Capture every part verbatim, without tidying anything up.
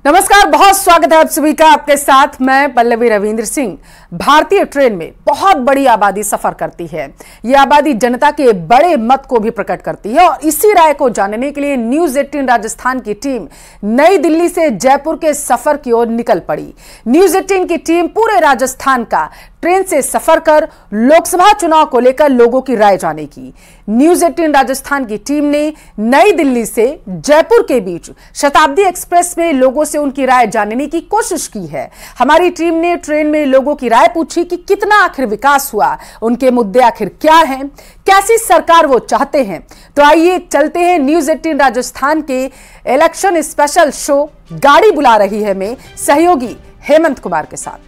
नमस्कार, बहुत स्वागत है आप सभी का। आपके साथ मैं पल्लवी रविंद्र सिंह। भारतीय ट्रेन में बहुत बड़ी आबादी सफर करती है। यह आबादी जनता के बड़े मत को भी प्रकट करती है और इसी राय को जानने के लिए न्यूज अठारह राजस्थान की टीम नई दिल्ली से जयपुर के सफर की ओर निकल पड़ी। न्यूज अठारह की टीम पूरे राजस्थान का ट्रेन से सफर कर लोकसभा चुनाव को लेकर लोगों की राय जानेगी। न्यूज अठारह राजस्थान की टीम ने नई दिल्ली से जयपुर के बीच शताब्दी एक्सप्रेस में लोगों से उनकी राय जानने की कोशिश की है। हमारी टीम ने ट्रेन में लोगों की राय पूछी कि कितना आखिर विकास हुआ, उनके मुद्दे आखिर क्या हैं, कैसी सरकार वो चाहते हैं। तो आइए चलते हैं न्यूज अठारह राजस्थान के इलेक्शन स्पेशल शो गाड़ी बुला रही है में सहयोगी हेमंत कुमार के साथ।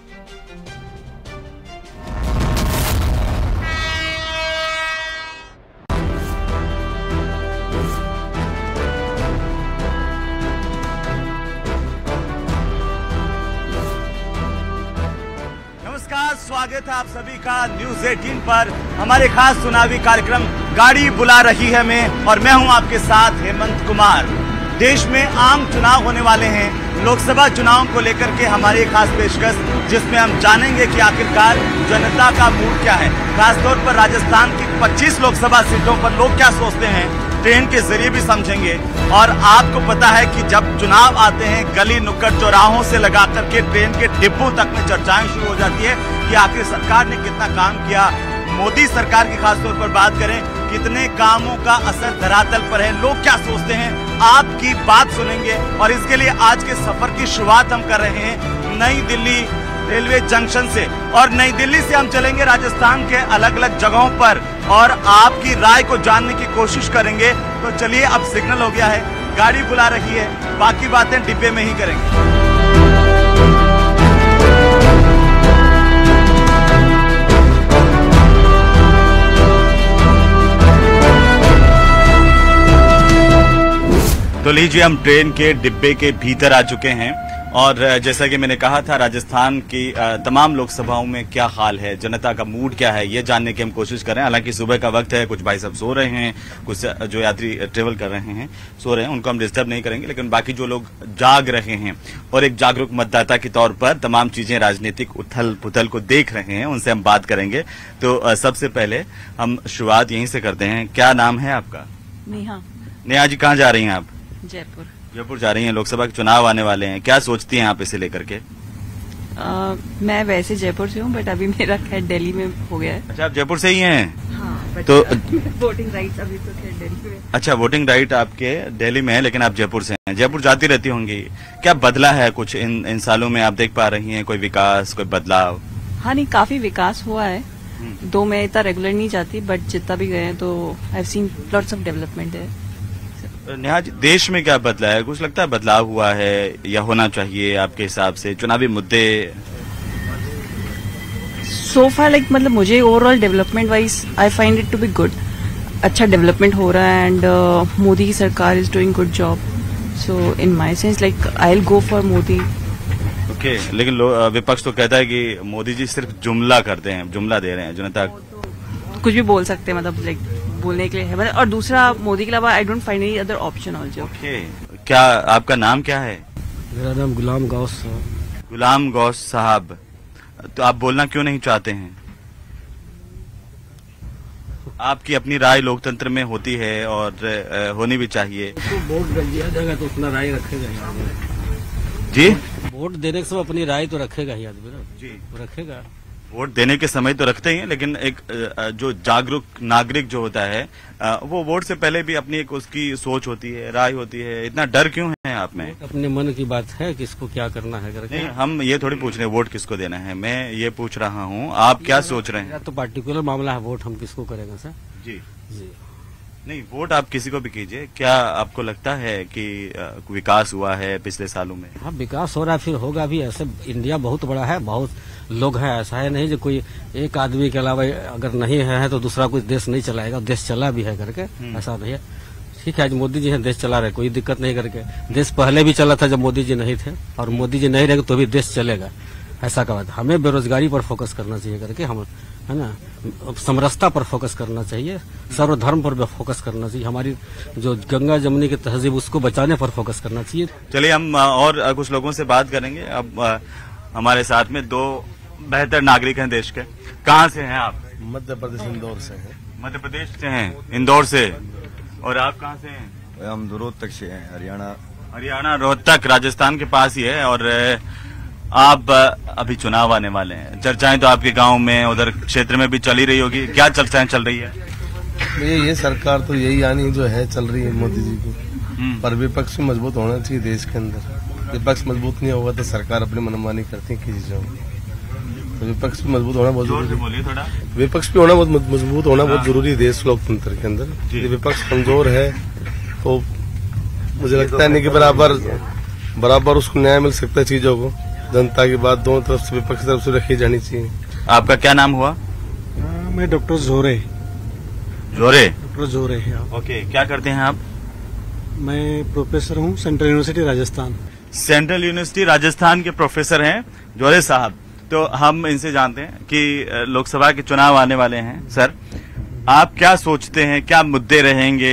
स्वागत है आप सभी का न्यूज अठारह पर। हमारे खास चुनावी कार्यक्रम गाड़ी बुला रही है में और मैं हूं आपके साथ हेमंत कुमार। देश में आम चुनाव होने वाले हैं। लोकसभा चुनाव को लेकर के हमारी खास पेशकश, जिसमें हम जानेंगे कि आखिरकार जनता का मूड क्या है। खासतौर पर राजस्थान की पच्चीस लोकसभा सीटों पर लोग क्या सोचते हैं, ट्रेन के जरिए भी समझेंगे। और आपको पता है कि जब चुनाव आते हैं, गली नुक्कड़ चौराहों से लगा करके ट्रेन के डिब्बों तक में चर्चाएं शुरू हो जाती है कि आखिर सरकार ने कितना काम किया। मोदी सरकार की खासतौर पर बात करें, कितने कामों का असर धरातल पर है, लोग क्या सोचते हैं, आपकी बात सुनेंगे। और इसके लिए आज के सफर की शुरुआत हम कर रहे हैं नई दिल्ली रेलवे जंक्शन से, और नई दिल्ली से हम चलेंगे राजस्थान के अलग अलग जगहों पर और आपकी राय को जानने की कोशिश करेंगे। तो चलिए, अब सिग्नल हो गया है, गाड़ी बुला रही है, बाकी बातें डिब्बे में ही करेंगे। तो लीजिए, हम ट्रेन के डिब्बे के भीतर आ चुके हैं और जैसा कि मैंने कहा था, राजस्थान की तमाम लोकसभाओं में क्या हाल है, जनता का मूड क्या है, ये जानने की हम कोशिश कर रहे हैं। हालांकि सुबह का वक्त है, कुछ भाई साहब सो रहे हैं, कुछ जो यात्री ट्रेवल कर रहे हैं सो रहे हैं, उनको हम डिस्टर्ब नहीं करेंगे। लेकिन बाकी जो लोग जाग रहे हैं और एक जागरूक मतदाता के तौर पर तमाम चीजें राजनीतिक उथल पुथल को देख रहे हैं, उनसे हम बात करेंगे। तो सबसे पहले हम शुरुआत यहीं से करते हैं। क्या नाम है आपका? नेहा। नेहा जी, कहाँ जा रही हैं आप? जयपुर। जयपुर जा रही हैं। लोकसभा के चुनाव आने वाले हैं, क्या सोचती हैं आप इसे लेकर के? आ, मैं वैसे जयपुर से हूँ, बट अभी मेरा खैर दिल्ली में हो गया है। अच्छा, आप जयपुर से ही हैं? हाँ, तो वोटिंग राइट अभी तो खैर दिल्ली में। अच्छा, वोटिंग राइट आपके दिल्ली में है, लेकिन आप जयपुर से हैं। जयपुर जाती रहती होंगी, क्या बदला है कुछ इन इन सालों में? आप देख पा रही हैं कोई विकास, कोई बदलाव? हाँ, नहीं, काफी विकास हुआ है। दो मैं इतना रेगुलर नहीं जाती, बट जितना भी गए तो I have seen lots of development है। नेहा जी, देश में क्या बदला है? कुछ लगता है बदलाव हुआ है या होना चाहिए आपके हिसाब से? चुनावी मुद्दे सो फार लाइक मतलब मुझे overall development wise I find it to be good. अच्छा डेवलपमेंट हो रहा है एंड मोदी की सरकार is doing good job. So in my sense like I will go for Modi. Okay, लेकिन विपक्ष तो कहता है कि मोदी जी सिर्फ जुमला करते हैं, जुमला दे रहे हैं जनता। तो कुछ भी बोल सकते हैं, मतलब लाइक बोलने के लिए है। और दूसरा, मोदी के अलावा I don't find any other option also. Okay, क्या आपका नाम क्या है? मेरा नाम गुलाम गौस साहब। गुलाम गौस साहब, तो आप बोलना क्यों नहीं चाहते हैं? आपकी अपनी राय लोकतंत्र में होती है और होनी भी चाहिए। तो वोट दिया जाएगा तो अपना राय रखेगा जी। वोट देने के समय अपनी राय तो रखेगा ही आदमी ना जी, रखेगा। वोट देने के समय तो रखते ही हैं, लेकिन एक जो जागरूक नागरिक जो होता है, वो वोट से पहले भी अपनी एक उसकी सोच होती है, राय होती है। इतना डर क्यों है आप में? अपने मन की बात है, किसको क्या करना है करके। नहीं, हम ये थोड़ी पूछ रहे हैं वोट किसको देना है, मैं ये पूछ रहा हूँ आप क्या सोच रहे हैं? तो पार्टिकुलर मामला है, वोट हम किसको करेंगे सर? जी जी नहीं, वोट आप किसी को भी कीजिए। क्या आपको लगता है कि विकास हुआ है पिछले सालों में? हाँ, विकास हो रहा है, फिर होगा भी। ऐसे इंडिया बहुत बड़ा है, बहुत लोग हैं। ऐसा है नहीं जो कोई एक आदमी के अलावा अगर नहीं है तो दूसरा कोई देश नहीं चलाएगा। देश चला भी है करके, ऐसा नहीं है। ठीक है, आज मोदी जी हैं, देश चला रहे, कोई दिक्कत नहीं करके। देश पहले भी चला था जब मोदी जी नहीं थे, और मोदी जी नहीं रहेंगे तो भी देश चलेगा। ऐसा का बात हमें बेरोजगारी पर फोकस करना चाहिए करके हम है ना, समरसता पर फोकस करना चाहिए, सर्वधर्म पर फोकस करना चाहिए, हमारी जो गंगा जमुनी की तहजीब उसको बचाने पर फोकस करना चाहिए। चलिए हम और कुछ लोगों से बात करेंगे। अब हमारे साथ में दो बेहतर नागरिक हैं देश के। कहाँ से हैं आप? मध्य प्रदेश इंदौर से हैं। मध्य प्रदेश से हैं, इंदौर से। और आप कहाँ से हैं? हम रोहतक से हैं, हरियाणा। हरियाणा, रोहतक राजस्थान के पास ही है। और आप अभी चुनाव आने वाले हैं, चर्चाएं तो आपके गांव में उधर क्षेत्र में भी चली रही होगी, क्या चर्चाएं चल रही है? ये ये सरकार तो यही आनी जो है चल रही है मोदी जी की, पर विपक्ष मजबूत होना चाहिए देश के अंदर। विपक्ष मजबूत नहीं होगा तो सरकार अपनी मनमानी करती है किसी चीजों तो विपक्ष भी मजबूत होना बहुत जरूरी है। थोड़ा विपक्ष भी होना बहुत मजबूत होना बहुत जरूरी है देश लोकतंत्र के अंदर। यदि विपक्ष कमजोर है तो मुझे लगता है नहीं कि बराबर बराबर उसको न्याय मिल सकता है चीजों को। जनता की बात दोनों तरफ से विपक्ष की तरफ से रखी जानी चाहिए। आपका क्या नाम हुआ? आ, मैं डॉक्टर जोरे जोरे डॉक्टर जोरे है। ओके, क्या करते हैं आप? मैं प्रोफेसर हूँ central university Rajasthan. Central university Rajasthan के प्रोफेसर हैं जोरे साहब। तो हम इनसे जानते हैं कि लोकसभा के चुनाव आने वाले हैं। सर, आप क्या सोचते हैं, क्या मुद्दे रहेंगे?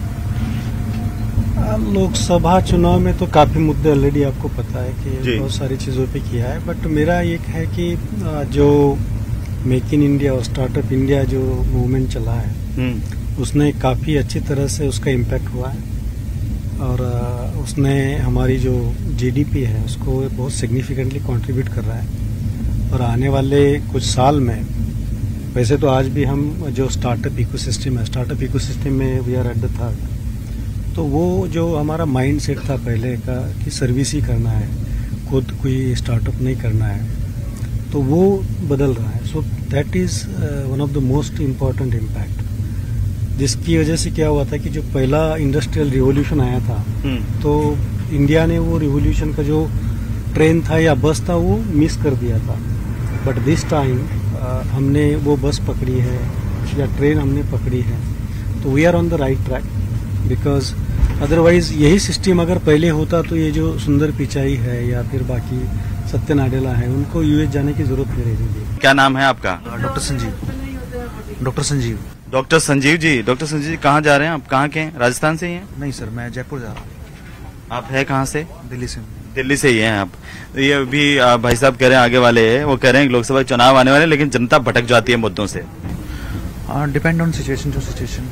लोकसभा चुनाव में तो काफी मुद्दे ऑलरेडी आपको पता है कि बहुत सारी चीजों पे किया है, बट मेरा एक है कि जो मेक इन इंडिया और स्टार्टअप इंडिया जो मूवमेंट चला है उसने काफी अच्छी तरह से उसका इम्पैक्ट हुआ है और उसने हमारी जो जीडीपी है उसको बहुत सिग्निफिकेंटली कंट्रीब्यूट कर रहा है। और आने वाले कुछ साल में, वैसे तो आज भी हम जो स्टार्टअप इकोसिस्टम है, स्टार्टअप इकोसिस्टम में we are at the third, तो वो जो हमारा माइंड सेट था पहले का कि सर्विस ही करना है, खुद कोई स्टार्टअप नहीं करना है, तो वो बदल रहा है। So that is one of the most important impact, जिसकी वजह से क्या हुआ था कि जो पहला इंडस्ट्रियल रिवॉल्यूशन आया था तो इंडिया ने वो रिवॉल्यूशन का जो ट्रेन था या बस था वो मिस कर दिया था। बट दिस टाइम हमने वो बस पकड़ी है या ट्रेन हमने पकड़ी है, तो we are on the right track. Because otherwise यही सिस्टम अगर पहले होता तो ये जो सुंदर पिचाई है या फिर बाकी सत्य नाडेला है उनको यूएस जाने की जरूरत नहीं रहेगी। क्या नाम है आपका? Doctor Sanjeev. Doctor Sanjeev doctor Sanjeev ji. Doctor Sanjeev ji, कहाँ जा रहे हैं आप? कहाँ के हैं? राजस्थान से ही हैं? नहीं सर, मैं जयपुर जा रहा हूँ। आप है कहाँ से? दिल्ली से। दिल्ली से ही हैं आप। ये भी भाई साहब कह रहे हैं, आगे वाले हैं, वो कह रहे हैं लोकसभा चुनाव आने वाले, लेकिन जनता भटक जाती है मुद्दों से। Depend on situation to situation.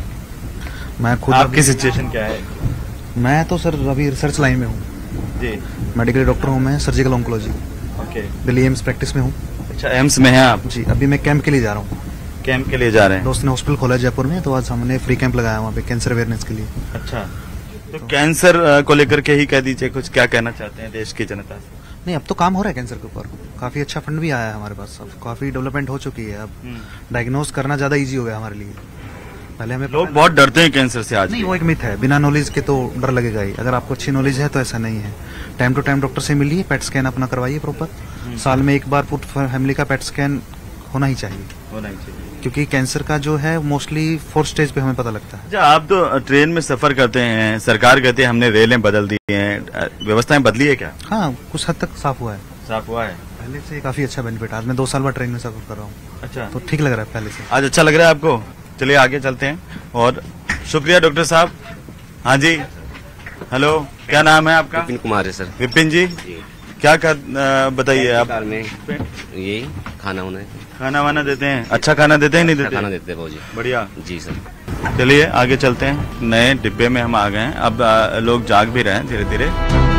मैं खुद आपकी सिचुएशन क्या है? मैं तो सर अभी रिसर्च लाइन में हूँ जी। मेडिकल डॉक्टर हूँ मैं, surgical oncology. Okay. Delhi AIIMS practice में हूँ। अच्छा, एम्स में हैं आप? जी, अभी मैं कैंप के लिए जा रहा हूँ। कैंप के लिए जा रहे हैं? दोस्त ने हॉस्पिटल खोला है जयपुर में, तो आज हमने फ्री कैंप लगाया वहाँ पे कैंसर अवेयरनेस के लिए। अच्छा, तो कैंसर को लेकर के ही कह दीजिए कुछ, क्या कहना चाहते हैं देश की जनता से? नहीं, अब तो काम हो रहा है कैंसर के ऊपर, काफी अच्छा फंड भी आया है हमारे पास, अब काफी डेवलपमेंट हो चुकी है। अब डायग्नोज करना ज्यादा इजी हो गया हमारे लिए। पहले हमें लोग बहुत डरते हैं कैंसर से। आज नहीं, वो एक मिथ है, बिना नॉलेज के तो डर लगेगा ही। अगर आपको अच्छी नॉलेज है तो ऐसा नहीं है। टाइम टू टाइम डॉक्टर से मिलिए, पेट स्कैन अपना करवाइए प्रॉपर। साल में एक बार पूरी फैमिली का पेट स्कैन होना ही चाहिए होना ही चाहिए क्योंकि कैंसर का जो है मोस्टली फोर्थ स्टेज पे हमें पता लगता है। अच्छा, आप तो ट्रेन में सफर करते हैं, सरकार कहती है हमने रेलें बदल दी हैं, व्यवस्थाएं बदली है क्या? हाँ, कुछ हद तक साफ हुआ है। साफ हुआ है पहले से काफी अच्छा बेनिफिट। आज मैं दो साल बाद ट्रेन में सफर कर रहा हूँ। अच्छा, तो ठीक लग रहा है पहले से। आज अच्छा लग रहा है आपको? चलिए आगे चलते हैं। और शुक्रिया डॉक्टर साहब। हाँ जी, हेलो, क्या नाम है आपका? विपिन कुमार है सर। विपिन जी, क्या कर बताइए आप? में यही खाना वाना खाना वाना देते हैं? अच्छा खाना देते हैं नहीं देते? खाना देते हैं बहुत जी। बढ़िया जी सर। चलिए आगे चलते हैं। नए डिब्बे में हम आ गए हैं, अब आ, लोग जाग भी रहे हैं धीरे धीरे।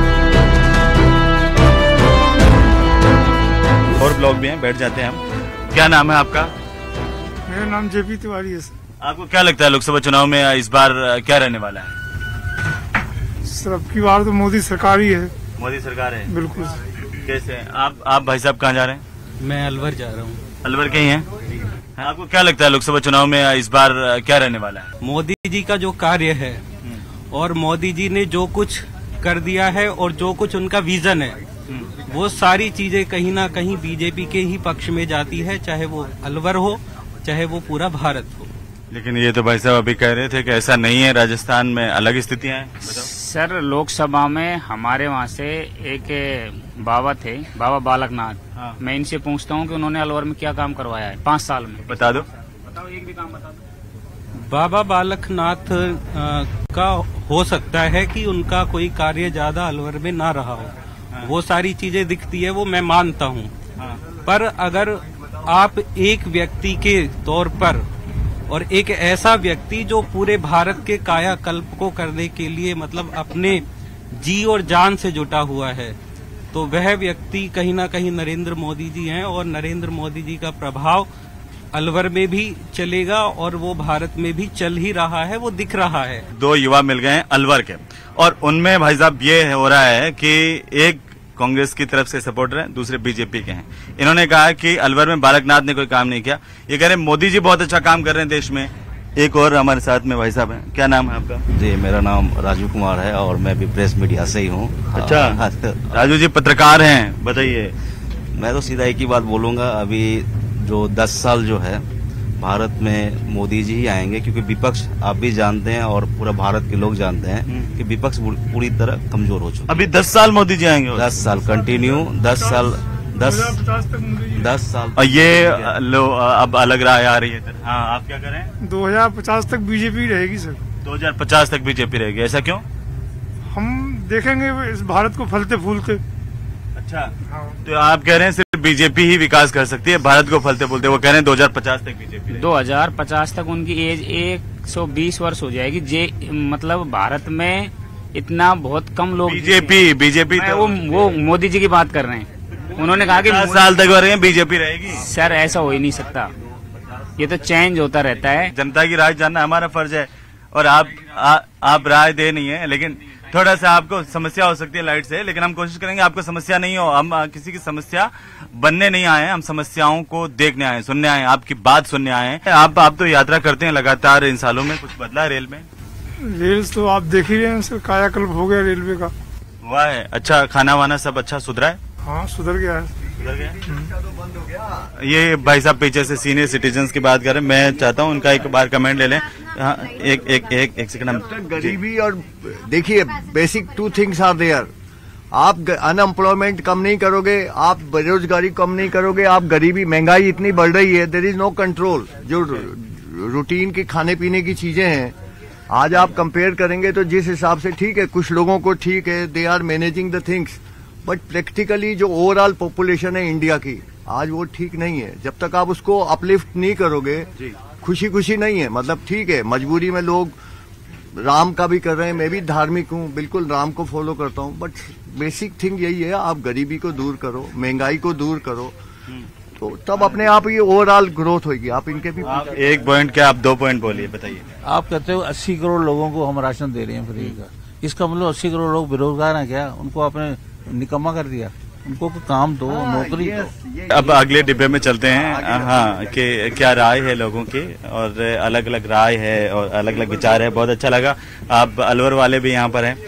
और ब्लॉग भी हैं, बैठ जाते हैं हम। क्या नाम है आपका? मेरा नाम जेपी तिवारी है सर। आपको क्या लगता है लोकसभा चुनाव में इस बार क्या रहने वाला है? सर अब की बार तो मोदी सरकार ही है। मोदी सरकार है? बिल्कुल। कैसे? आप आप भाई साहब कहाँ जा रहे हैं? मैं अलवर जा रहा हूँ। अलवर के ही हैं? आपको क्या लगता है लोकसभा चुनाव में इस बार क्या रहने वाला है? मोदी जी का जो कार्य है और मोदी जी ने जो कुछ कर दिया है और जो कुछ उनका विजन है, वो सारी चीजें कहीं ना कहीं बीजेपी के ही पक्ष में जाती है, चाहे वो अलवर हो चाहे वो पूरा भारत हो। लेकिन ये तो भाई साहब अभी कह रहे थे कि ऐसा नहीं है, राजस्थान में अलग स्थितियां हैं। बताओ। सर लोकसभा में हमारे वहाँ से एक बाबा थे, बाबा बालकनाथ। हाँ। मैं इनसे पूछता हूँ कि उन्होंने अलवर में क्या काम करवाया है पाँच साल में। बता दो, बताओ एक भी काम बता दो। बाबा बालकनाथ आ, का हो सकता है कि उनका कोई कार्य ज्यादा अलवर में ना रहा हो। हाँ। वो सारी चीजें दिखती है, वो मैं मानता हूँ। हाँ। पर अगर आप एक व्यक्ति के तौर पर और एक ऐसा व्यक्ति जो पूरे भारत के कायाकल्प को करने के लिए मतलब अपने जी और जान से जुटा हुआ है, तो वह व्यक्ति कहीं ना कहीं नरेंद्र मोदी जी हैं और नरेंद्र मोदी जी का प्रभाव अलवर में भी चलेगा और वो भारत में भी चल ही रहा है, वो दिख रहा है। दो युवा मिल गए हैं अलवर के और उनमें भाई साहब ये हो रहा है कि एक कांग्रेस की तरफ से सपोर्टर हैं, दूसरे बीजेपी के हैं। इन्होंने कहा कि अलवर में बालकनाथ ने कोई काम नहीं किया, ये कह रहे हैं मोदी जी बहुत अच्छा काम कर रहे हैं देश में। एक और हमारे साथ में भाई साहब हैं, क्या नाम है आपका? जी मेरा नाम राजू कुमार है और मैं भी प्रेस मीडिया से ही हूँ। अच्छा राजू जी पत्रकार हैं, बताइए। मैं तो सीधा एक ही बात बोलूंगा, अभी जो दस साल जो है भारत में मोदी जी ही आएंगे, क्योंकि विपक्ष आप भी जानते हैं और पूरा भारत के लोग जानते हैं कि विपक्ष पूरी तरह कमजोर हो चुका। अभी दस साल मोदी जी आएंगे? दस साल कंटिन्यू, दस साल दस दस साल। और ये लो अब अलग राय आ रही है। हाँ आप क्या करें? दो हजार पचास तक बीजेपी रहेगी सर। दो हजार पचास तक बीजेपी रहेगी, ऐसा क्यों? हम देखेंगे इस भारत को फलते फूलते। अच्छा हाँ। तो आप कह रहे हैं सिर्फ बीजेपी ही विकास कर सकती है भारत को फलते फूलते, वो कह रहे हैं दो हजार पचास तक बीजेपी। दो हजार पचास तक उनकी एज एक सौ बीस वर्ष हो जाएगी। जे मतलब भारत में इतना बहुत कम लोग। बीजेपी बीजेपी तो वो वो मोदी जी की बात कर रहे हैं। उन्होंने कहा कि दस साल तक हो रहे हैं बीजेपी रहेगी। सर ऐसा हो ही नहीं सकता, ये तो चेंज होता रहता है। जनता की राय जानना हमारा फर्ज है और आप आ, आप राय दे नहीं है, लेकिन थोड़ा सा आपको समस्या हो सकती है लाइट से, लेकिन हम कोशिश करेंगे आपको समस्या नहीं हो। हम किसी की समस्या बनने नहीं आए हैं, हम समस्याओं को देखने आए, सुनने आए, आपकी बात सुनने आए हैं। आप आप तो यात्रा करते हैं लगातार, इन सालों में कुछ बदला है रेल में? रेल तो आप देख ही रहे हैं सर, कायाकल्प हो गया रेलवे का। हुआ है? अच्छा खाना वाना सब अच्छा सुधरा है? हाँ सुधर गया है। सुधर गया। ये भाई साहब पीछे से सीनियर सिटीजन्स की बात कर रहे हैं, मैं चाहता हूँ उनका एक बार कमेंट ले लें। हाँ, एक एक एक एक सेकंड। गरीबी और देखिए basic two things are there. आप अनएम्प्लॉयमेंट कम नहीं करोगे, आप बेरोजगारी कम नहीं करोगे, आप गरीबी महंगाई इतनी बढ़ रही है, देयर इज नो कंट्रोल। जो रूटीन के खाने पीने की चीजें हैं आज आप कंपेयर करेंगे तो जिस हिसाब से ठीक है, कुछ लोगों को ठीक है, they are managing the things, but practically जो ओवरऑल पॉपुलेशन है इंडिया की आज वो ठीक नहीं है। जब तक आप उसको अपलिफ्ट नहीं करोगे, खुशी खुशी नहीं है, मतलब ठीक है मजबूरी में लोग राम का भी कर रहे हैं, मैं भी धार्मिक हूँ, बिल्कुल राम को फॉलो करता हूँ, बट बेसिक थिंग यही है, आप गरीबी को दूर करो, महंगाई को दूर करो, तो तब अपने आप ये ओवरऑल ग्रोथ होगी। आप इनके भी आप एक पॉइंट क्या आप दो पॉइंट बोलिए, बताइए। आप कहते हो अस्सी करोड़ लोगों को हम राशन दे रहे हैं फ्री का, इसका मतलब अस्सी करोड़ लोग बेरोजगार हैं क्या? उनको आपने निकम्मा कर दिया, उनको काम दो, नौकरी दो। अब अगले डिब्बे में चलते हैं। हाँ कि क्या राय है लोगों की, और अलग अलग राय है और अलग अलग विचार है, बहुत अच्छा लगा। आप अलवर वाले भी यहाँ पर हैं,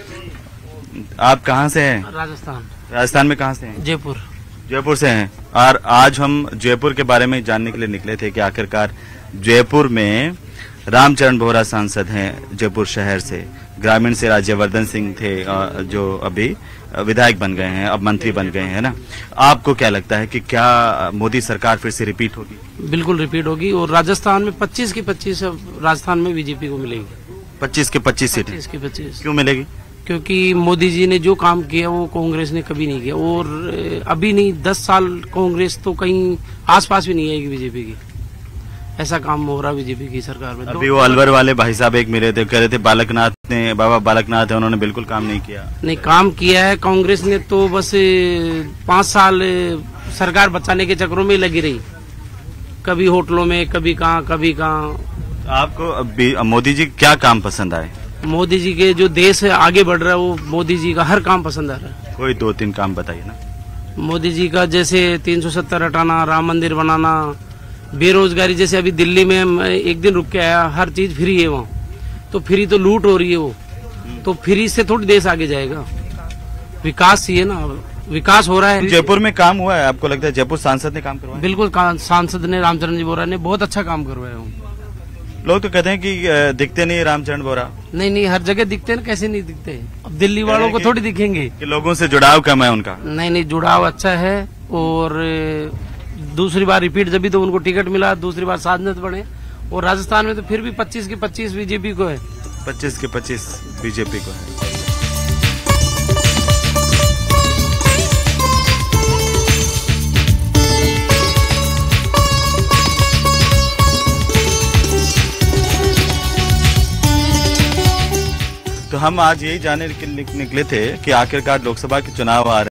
आप कहाँ से हैं? राजस्थान। राजस्थान में कहाँ से हैं? जयपुर। जयपुर से हैं। और आज हम जयपुर के बारे में जानने के लिए निकले थे कि आखिरकार जयपुर में रामचरण बोहरा सांसद हैं जयपुर शहर से, ग्रामीण से राज्यवर्धन सिंह थे जो अभी विधायक बन गए हैं, अब मंत्री बन गए हैं ना। आपको क्या लगता है कि क्या मोदी सरकार फिर से रिपीट होगी? बिल्कुल रिपीट होगी, और राजस्थान में पच्चीस की पच्चीस राजस्थान में बीजेपी को मिलेगी। पच्चीस के पच्चीस सीटें? पच्चीस की पच्चीस। क्यों मिलेगी? क्योंकि मोदी जी ने जो काम किया वो कांग्रेस ने कभी नहीं किया, और अभी नहीं दस साल कांग्रेस तो कहीं आसपास भी नहीं आएगी बीजेपी की। ऐसा काम हो रहा बीजेपी की सरकार में। अभी वो अलवर वाले भाई साहब एक मिले थे, कह रहे थे बालकनाथ ने, बाबा बालकनाथ है, उन्होंने बिल्कुल काम नहीं किया। नहीं काम किया है, कांग्रेस ने तो बस पाँच साल सरकार बचाने के चक्रों में लगी रही, कभी होटलों में, कभी कहाँ कभी कहाँ। आपको मोदी जी क्या काम पसंद आए? मोदी जी के जो देश है आगे बढ़ रहा है, वो मोदी जी का हर काम पसंद आ रहा है। कोई दो तीन काम बताइए ना। मोदी जी का जैसे तीन सौ सत्तर हटाना, राम मंदिर बनाना, बेरोजगारी, जैसे अभी दिल्ली में मैं एक दिन रुक के आया, हर चीज फ्री है वहाँ, तो फ्री तो लूट हो रही है वो, तो फ्री से थोड़ी देश आगे जाएगा, विकास चाहिए ना, विकास हो रहा है। जयपुर में काम हुआ है, आपको लगता है जयपुर सांसद ने काम करवाया? बिल्कुल, सांसद ने, रामचरण जी बोरा ने बहुत अच्छा काम करवाया। लोग तो कहते हैं कि दिखते नहीं रामचरण बोरा। नहीं नहीं, हर जगह दिखते हैं, कैसे नहीं दिखते। अब दिल्ली वालों को थोड़ी दिखेंगे कि लोगों से जुड़ाव कम है उनका। नहीं नहीं, जुड़ाव अच्छा है। और दूसरी बार रिपीट जब भी तो उनको टिकट मिला, दूसरी बार साधनत बने। और राजस्थान में तो फिर भी पच्चीस के पच्चीस बीजेपी को है। पच्चीस के पच्चीस बीजेपी को है। तो हम आज यही जानने के लिए निकले थे कि आखिरकार लोकसभा के चुनाव आ रहे